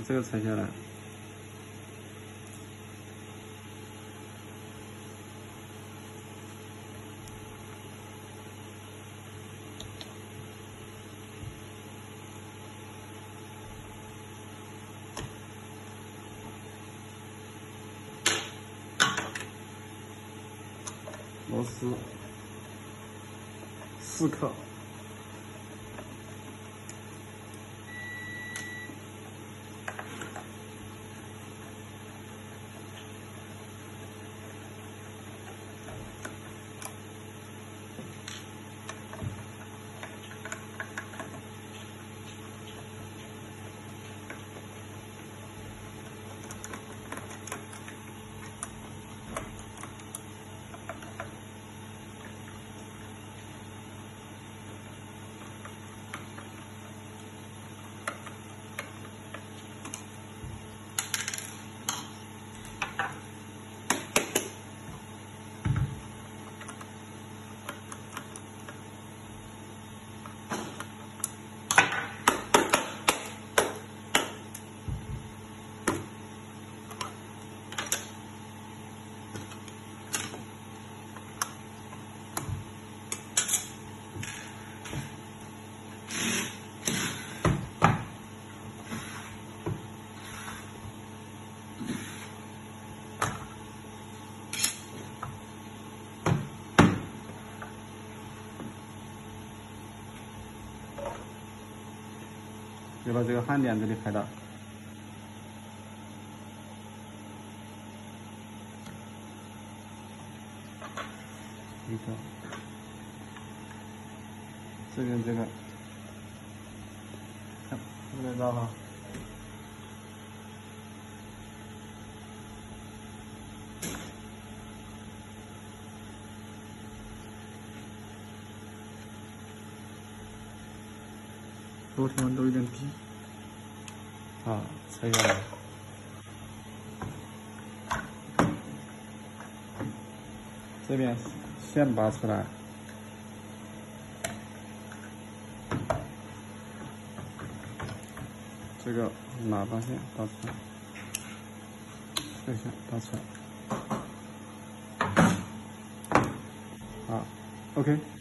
这个拆下来。螺丝4克。就把这个焊点这里开到，一个，这边这个，看看得到哈。昨天都有点低，啊，拆下来，这边线拔出来，这个喇叭线拔出来，这个线拔出来，啊 ，OK。